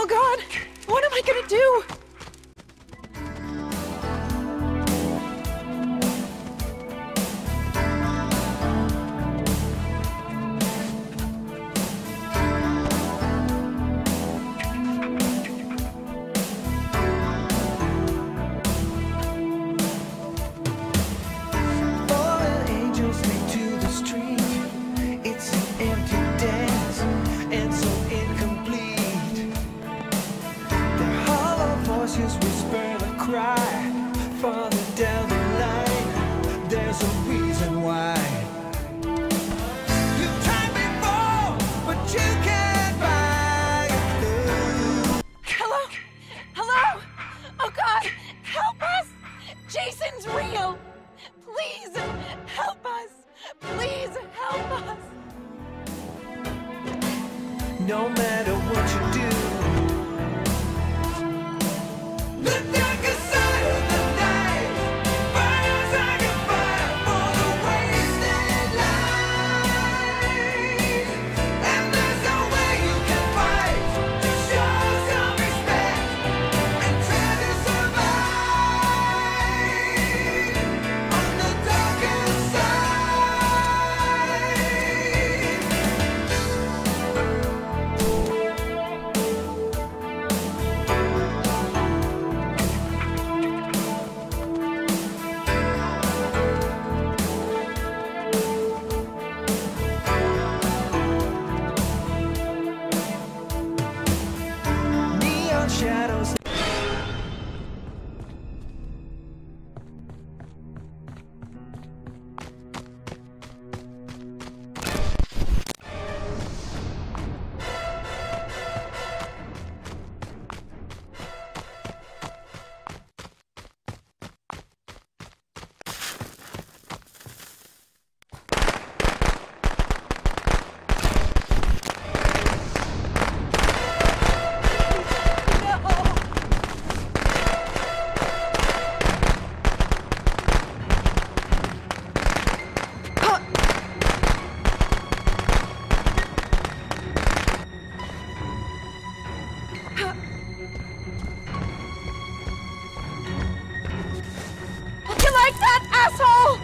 Oh God! What am I gonna do? Whisper the cry farther down the line. There's a reason why. You've tried before, but you can't buy it. Hello? Hello? Oh God! Help us! Jason's real! Please help us! Please help us! No matter what you do, the darker side of the night burns like a fire for the wasted life. And there's no way you can fight to show some respect and try to survive on the darker side. Neon shadows. You like that, asshole?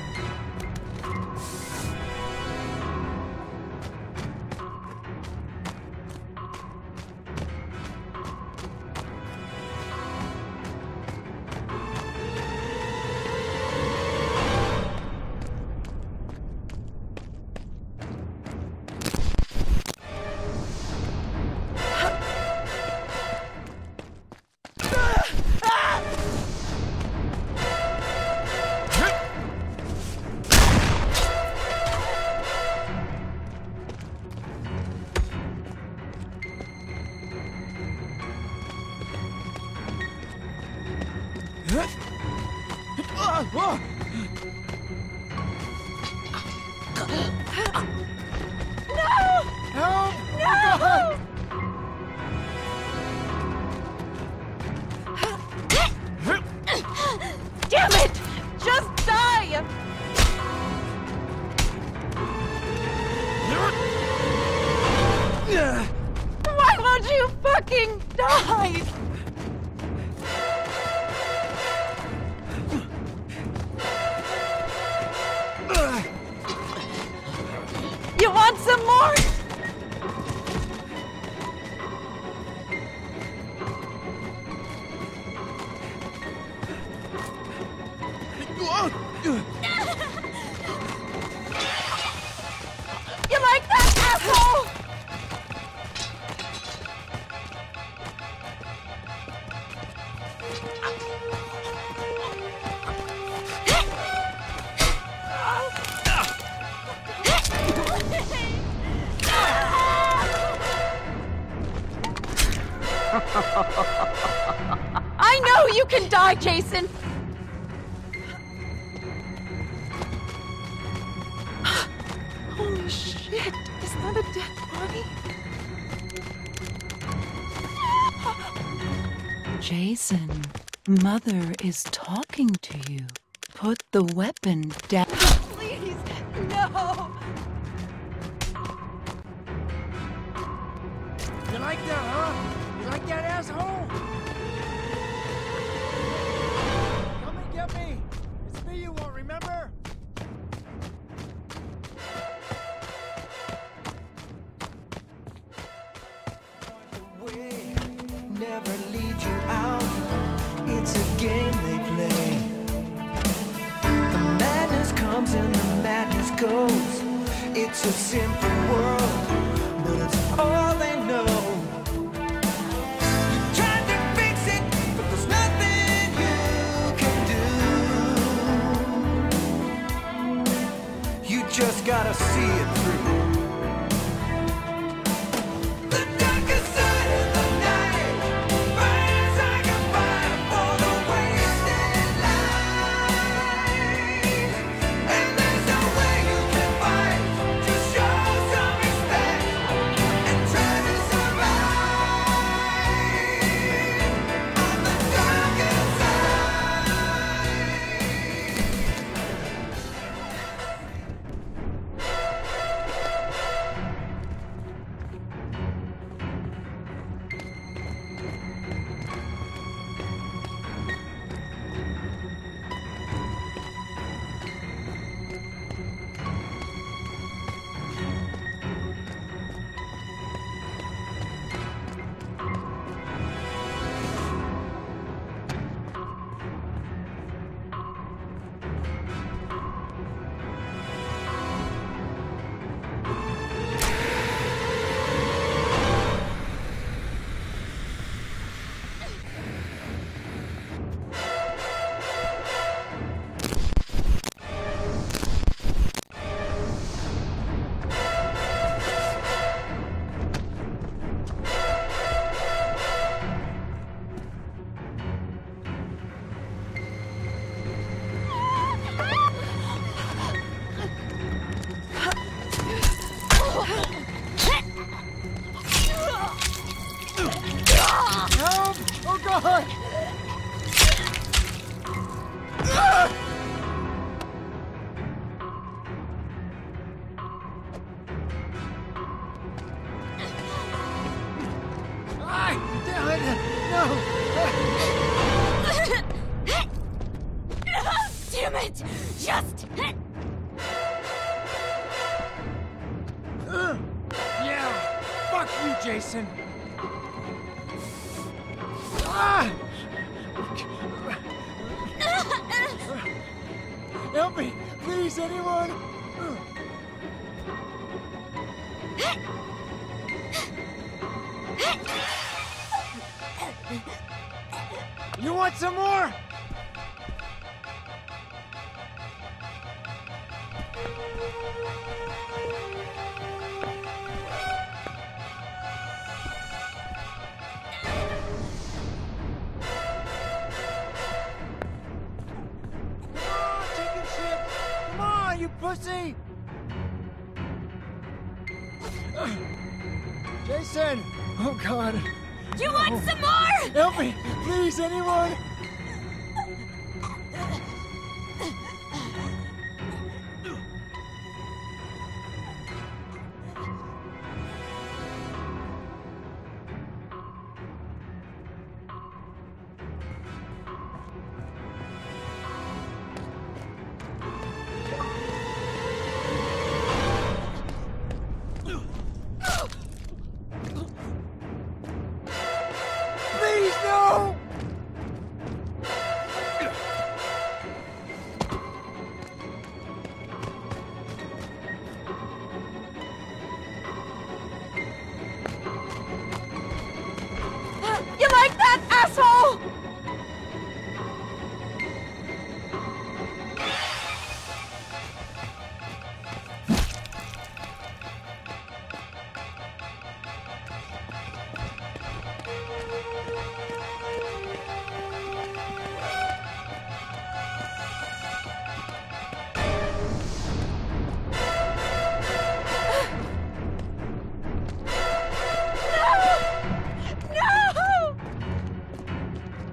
Damn it! Just die! Why won't you fucking die? You want some more? You like that, asshole? I know you can die, Jason! Holy shit, is that a dead body? Jason, Mother is talking to you. Put the weapon down. Please, no! You like that, huh? You like that, asshole? Come and get me. It's me you won't remember. Way never lead you out. It's a game they play. The madness comes and the madness goes. It's a simple world, but it's all they know. You tried to fix it, but there's nothing you can do. You just gotta see it through. The darker side of the night burns like a fire for the wasted life. And there's no way you can fight. Just show some respect and try to survive on the darker side. Help! Oh God! Ay, damn it! No! Damn it! Just... Yeah! Fuck you, Jason! Ah! Help me! Please, anyone! You want some more? Chicken shit! Come on, you pussy! Jason! Oh God! You want some more? Help me! Please, anyone! Please, no! You like that, asshole? No!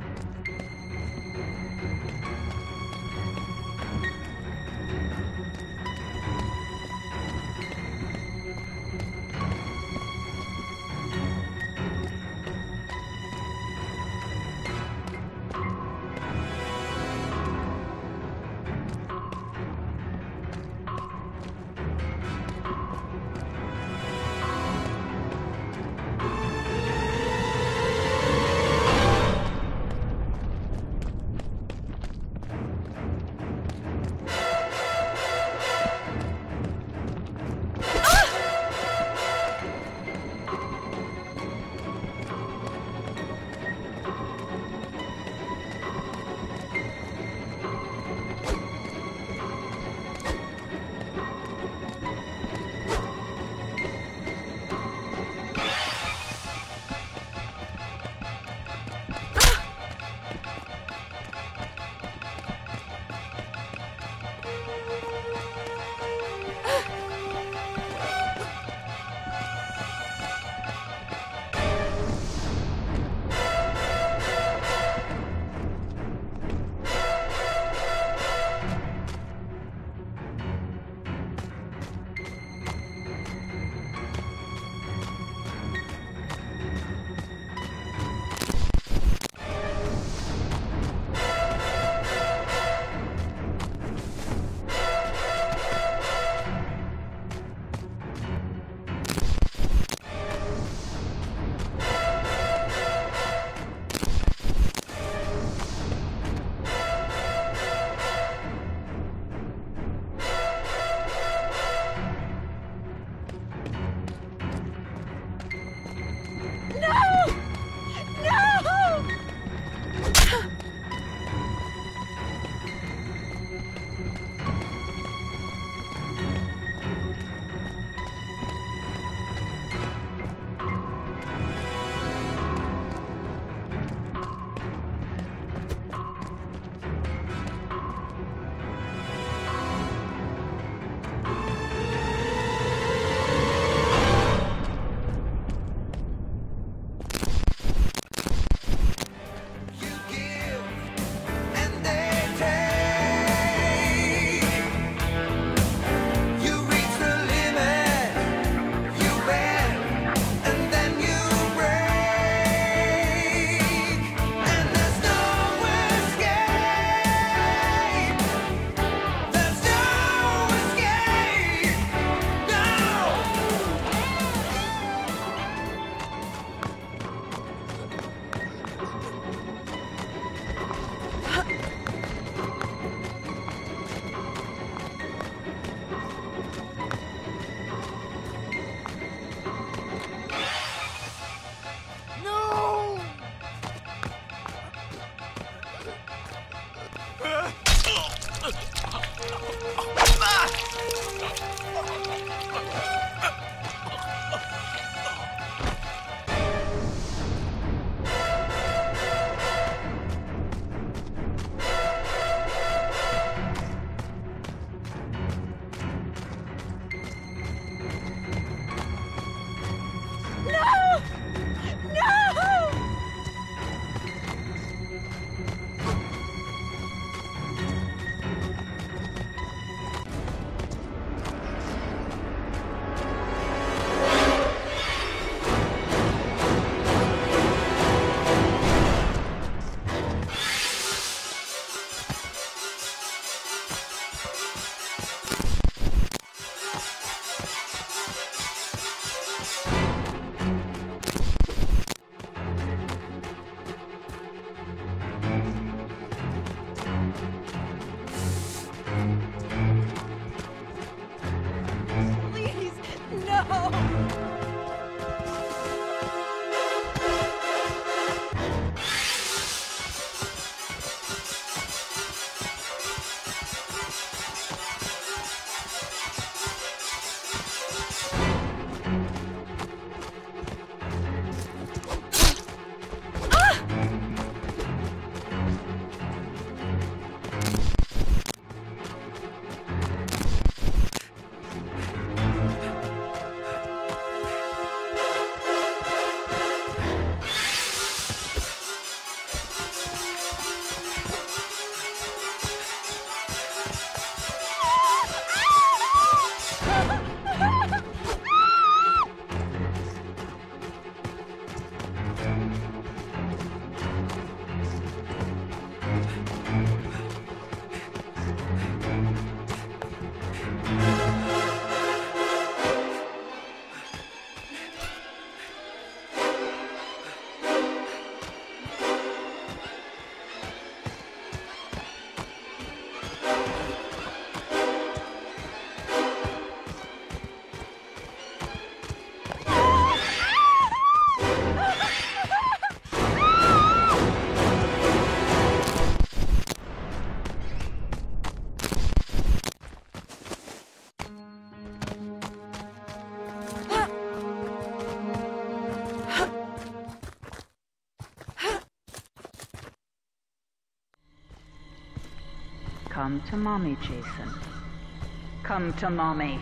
Come to mommy, Jason. Come to mommy.